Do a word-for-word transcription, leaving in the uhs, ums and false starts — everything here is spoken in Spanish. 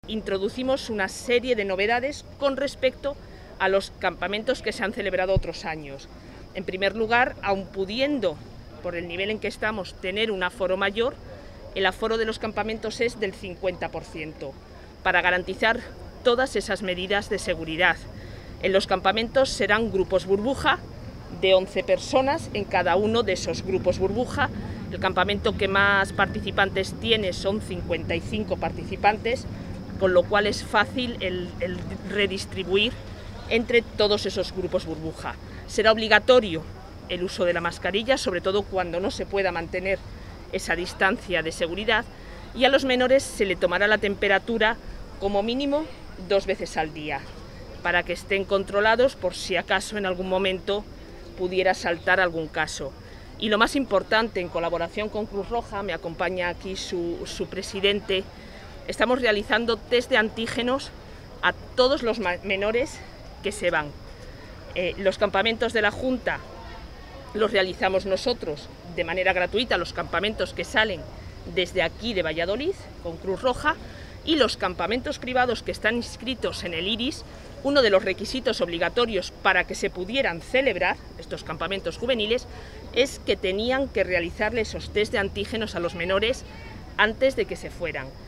introducimos una serie de novedades con respecto a los campamentos que se han celebrado otros años. En primer lugar, aun pudiendo, por el nivel en que estamos, tener un aforo mayor, el aforo de los campamentos es del cincuenta por ciento, para garantizar todas esas medidas de seguridad. En los campamentos serán grupos burbuja de once personas en cada uno de esos grupos burbuja. El campamento que más participantes tiene son cincuenta y cinco participantes, con lo cual es fácil el, el redistribuir entre todos esos grupos burbuja. Será obligatorio el uso de la mascarilla, sobre todo cuando no se pueda mantener esa distancia de seguridad, y a los menores se le tomará la temperatura como mínimo dos veces al día, para que estén controlados por si acaso en algún momento pudiera saltar algún caso. Y lo más importante, en colaboración con Cruz Roja, me acompaña aquí su, su presidente, estamos realizando test de antígenos a todos los menores que se van. Eh, los campamentos de la Junta los realizamos nosotros de manera gratuita, los campamentos que salen desde aquí de Valladolid con Cruz Roja, y los campamentos privados que están inscritos en el IRIS. Uno de los requisitos obligatorios para que se pudieran celebrar estos campamentos juveniles es que tenían que realizarle esos test de antígenos a los menores antes de que se fueran.